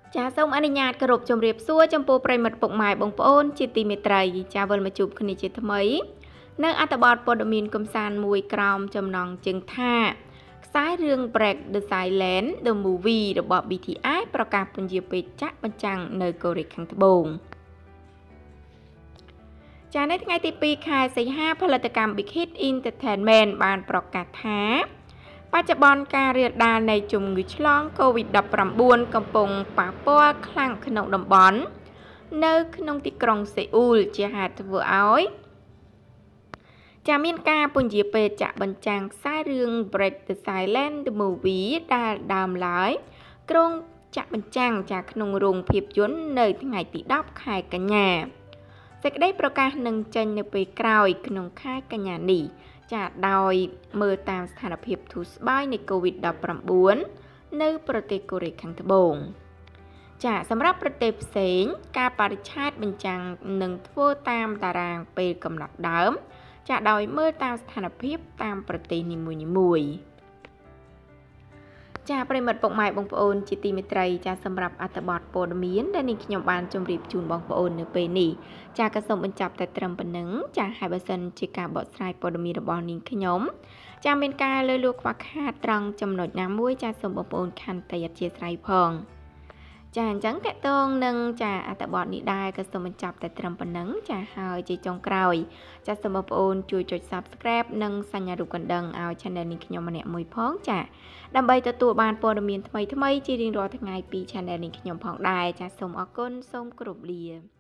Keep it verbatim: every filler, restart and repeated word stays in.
ចាសូមអនុញ្ញាតគោរពជម្រាបសួរចំពោះប្រិយមិត្តពុកម៉ែបងប្អូនជាទីមេត្រីចាវិលមកជួបគ្នាជាថ្មីនៅអត្ថបទព័ត៌មានកំសាន្តមួយក្រោមចំណងជើងថាខ្សែរឿង Break the Silence the Movie របស់ ប៊ី ធី អាយ ប្រកាសពន្យាពេលចាក់បញ្ចាំងនៅកូរ៉េខាងត្បូងចានៅថ្ងៃទីពីរខែសីហាផលិតកម្ម Big Hit Entertainment បានប្រកាសថាបច្ចុប្បន្នការរាលដាលនៃជំងឺឆ្លង កូវីដ ដប់ប្រាំបួន កំពុងប៉ះពាល់ខ្លាំងក្នុងតំបន់នៅក្នុងទីក្រុងសេអ៊ូលជាហេតុធ្វើឲ្យចាមានការពន្យាពេលចាក់បញ្ចាំងខ្សែរឿង Break the Silence the Movie ដែលដើមឡើយក្រុងចាក់បញ្ចាំងចាក្នុងរោងភាពយន្តនៅថ្ងៃទីដប់ខែកញ្ញាសេចក្តីប្រកាសនឹងចេញនៅពេលក្រោយក្នុងខែកញ្ញានេះចាដោយមើលតាមស្ថានភាពធូរស្បើយនៃ កូវីដ ដប់ប្រាំបួន នៅប្រទេសកូរ៉េខាងត្បូងចាសម្រាប់ប្រទេសផ្សេងការបរិច្ឆេទបញ្ចាំងនឹងធ្វើតាមតារាងពេលកំណត់ដើមចាដោយមើលតាមស្ថានភាពតាមប្រទេសនីមួយៗចាប្រិមិត្តពុកម៉ែបងប្អូនជាទីមេត្រីចាសម្រាប់អត្ថបទព័ត៌មានដែលនេះខ្ញុំបានជម្រាបជូនបងប្អូននៅពេលនេះចាក៏សូមបញ្ចប់តែត្រឹមប៉ុណ្ណឹងចាហើយបើសិនជាការបកស្រាយព័ត៌មានរបស់នាងខ្ញុំចាមានការលើលួខ្វះខាតត្រង់ចំណុចណាមួយចាសូមបងប្អូនខន្តីអធិស្ឋានផងចាអញ្ចឹងតកតងនឹងចាអត្ថបទនេះដែរក៏សូមបញ្ចប់តែត្រឹមប៉ុណ្ណឹងចាហើយជាចុងក្រោយចាសូមបងប្អូនជួយចុច Subscribe និងសញ្ញារូបកណ្ដឹងឲ្យ Channel នេះខ្ញុំម្នាក់មួយផងចាដើម្បីទទួលបានព័ត៌មានថ្មីៗជារៀងរាល់ថ្ងៃពី Channel នេះខ្ញុំផងដែរចាសូមអរគុណសូមគោរពលា